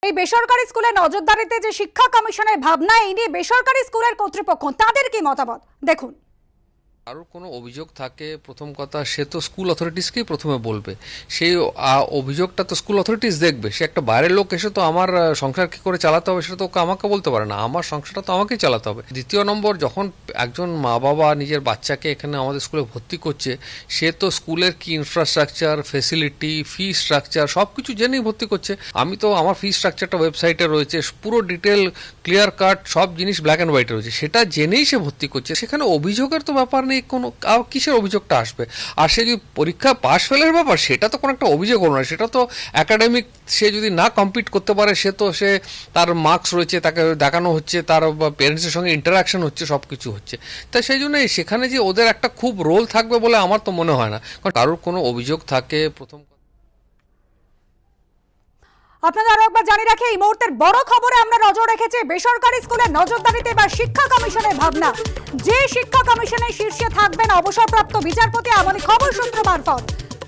এই বেসরকারি স্কুলে নজরদারিতে যে শিক্ষা কমিশনের ভাবনা, এই নিয়ে বেসরকারি স্কুলের কর্তৃপক্ষ তাদের কি মতামত দেখুন। আর কোনো অভিযোগ থাকে, প্রথম কথা সে তো স্কুল অথরিটিসকেই প্রথমে বলবে। সেই অভিযোগটা তো স্কুল অথরিটিস দেখবে। সে একটা বাইরের লোক এসে তো আমার সংসার কী করে চালাতে হবে সেটা তো ওকে আমাকে বলতে পারে না। আমার সংসারটা তো আমাকেই চালাতে হবে। দ্বিতীয় নম্বর, যখন একজন মা বাবা নিজের বাচ্চাকে এখানে আমাদের স্কুলে ভর্তি করছে, সে তো স্কুলের কি ইনফ্রাস্ট্রাকচার, ফেসিলিটি, ফি স্ট্রাকচার সব কিছু জেনেই ভর্তি করছে। আমি তো আমার ফি স্ট্রাকচারটা ওয়েবসাইটে রয়েছে, পুরো ডিটেল ক্লিয়ার কাট সব জিনিস ব্ল্যাক অ্যান্ড হোয়াইটে রয়েছে, সেটা জেনেই সে ভর্তি করছে। সেখানে অভিযোগের তো ব্যাপার নেই কোনো, কিসের অভিযোগটা আসবে? আর সে যদি পরীক্ষা পাশ ফেলের ব্যাপার, সেটা তো কোনো একটা অভিযোগ হলো না, সেটা তো একাডেমিক। সে যদি না কমপ্লিট করতে পারে, সে তার মার্কস রয়েছে, তাকে দেখানো হচ্ছে, তার পেরেন্টসের সঙ্গে ইন্টারাকশন হচ্ছে, সব কিছু হচ্ছে। তাই সেই জন্য সেখানে যে ওদের একটা খুব রোল থাকবে বলে আমার তো মনে হয় না। কারণ কারোর কোনো অভিযোগ থাকে, প্রথম আপনাদের আরো একবার জানিয়ে রাখি, এই মুহূর্তের বড় খবরে আমরা নজর রেখেছি বেসরকারি স্কুলের নজরদারিতে বা শিক্ষা কমিশনের ভাবনা। যে শিক্ষা কমিশনের শীর্ষে থাকবেন অবসরপ্রাপ্ত বিচারপতি, এমনই খবর সূত্র মারফত।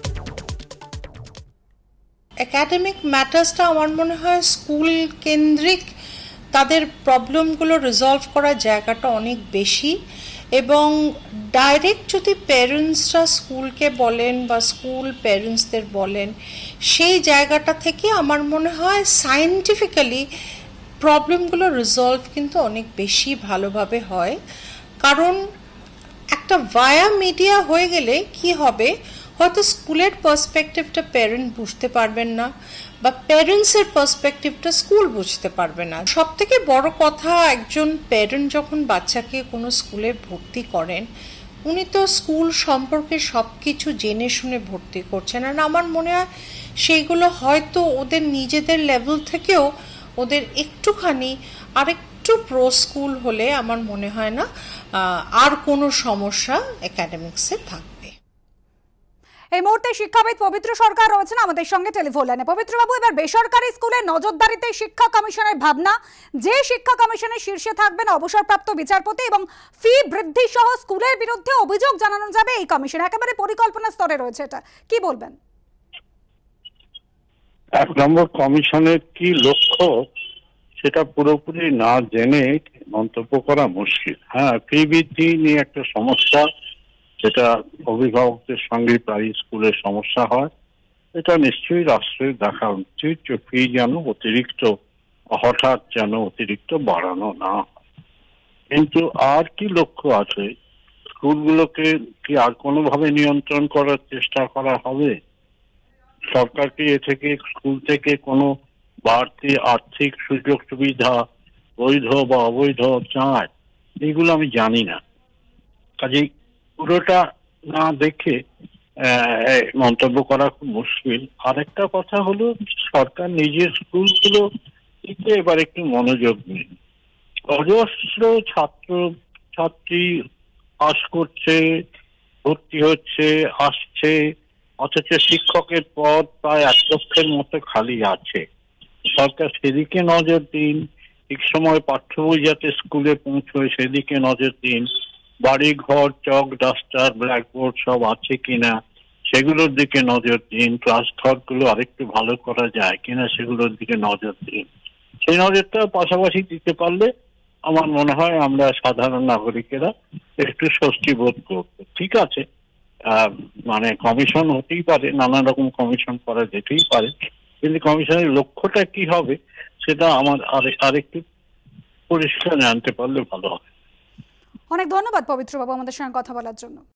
একাডেমিক ম্যাটার্সটা আমার মনে হয় স্কুল কেন্দ্রিক, তাদের প্রবলেমগুলো রিজলভ করার জায়গাটা অনেক বেশি। এবং ডাইরেক্ট যদি প্যারেন্টসরা স্কুলকে বলেন বা স্কুল প্যারেন্টসদের বলেন, সেই জায়গাটা থেকে আমার মনে হয় সায়েন্টিফিক্যালি প্রবলেমগুলো রিজলভ কিন্তু অনেক বেশি ভালোভাবে হয়। কারণ একটা ভায়া মিডিয়া হয়ে গেলে কি হবে, হয়তো স্কুলের পার্সপেক্টিভটা প্যারেন্ট বুঝতে পারবেন না, বা প্যারেন্টসের পার্সপেক্টিভটা স্কুল বুঝতে পারবে না। সব থেকে বড় কথা, একজন প্যারেন্ট যখন বাচ্চাকে কোনো স্কুলে ভর্তি করেন, উনি তো স্কুল সম্পর্কে সব কিছু জেনে শুনে ভর্তি করছেন। আর আমার মনে হয় সেইগুলো হয়তো ওদের নিজেদের লেভেল থেকেও ওদের একটুখানি আরেকটু প্রো স্কুল হলে আমার মনে হয় না আর কোনো সমস্যা একাডেমিক্সে থাকবে। এই মুহূর্তে শিক্ষাবিদ পবিত্র সরকার রয়েছেন আমাদের সঙ্গে টেলিফোন লাইনে। পবিত্রবাবু, এবার বেসরকারি স্কুলে নজরদারিতে শিক্ষা কমিশনের ভাবনা, যে শিক্ষা কমিশনের শীর্ষে থাকবেন অবসরপ্রাপ্ত বিচারপতি, এবং ফি বৃদ্ধি সহ স্কুলের বিরুদ্ধে অভিযোগ জানানো যাবে এই কমিশন, একেবারে পরিকল্পনা স্তরে রয়েছে, এটা কি বলবেন? এক নম্বর, কমিশনের কি লক্ষ্য সেটা পুরোপুরি না জেনে মন্তব্য করা মুশকিল। হ্যাঁ, ফি বৃদ্ধি নিয়ে একটা সমস্যা, যেটা অভিভাবকদের সঙ্গে প্রায় স্কুলের সমস্যা হয়। এটা নিশ্চয়ই রাষ্ট্রের দেখা উচিত যে ফি যেন অতিরিক্ত, হঠাৎ যেন অতিরিক্ত বাড়ানো না হয়। কিন্তু আর কি লক্ষ্য আছে? স্কুলগুলোকে কি আর কোনোভাবে নিয়ন্ত্রণ করার চেষ্টা করা হবে? সরকারকে এ থেকে, স্কুল থেকে কোনো বাড়তি আর্থিক সুযোগ সুবিধা, বৈধ বা অবৈধ চায়? এগুলো আমি জানি না। কাজেই পুরোটা না দেখে মন্তব্য করা খুব মুশকিল। আরেকটা কথা হলো, সরকার নিজের স্কুলগুলো দিকে এবার একটু মনোযোগ দিন। অজস্র ছাত্র ছাত্রী পাস করছে, ভর্তি হচ্ছে, আসছে, অথচ শিক্ষকের পদ প্রায় 1 লক্ষের মতো খালি আছে। সরকার সেদিকে নজর দিন। ঠিক সময় পাঠ্য বই যাতে স্কুলে পৌঁছয় সেদিকে নজর দিন। বাড়ি ঘর, চক, ডাস্টার, ব্ল্যাকবোর্ড সব আছে কিনা সেগুলোর দিকে নজর দিন। ক্লাস ঘরগুলো আরেকটু ভালো করা যায় কিনা সেগুলোর দিকে নজর দিন। সেই নজরটা পাশাপাশি দিতে পারলে আমার মনে হয় আমরা সাধারণ নাগরিকেরা একটু স্বস্তি বোধ করবো। ঠিক আছে, মানে কমিশন হতেই পারে, নানা রকম কমিশন করা যেতেই পারে, কিন্তু কমিশনের লক্ষ্যটা কি হবে সেটা আমার আরেকটু পরিষ্কার জানতে পারলে ভালো হবে। অনেক ধন্যবাদ পবিত্রবাবু আমাদের সঙ্গে কথা বলার জন্য।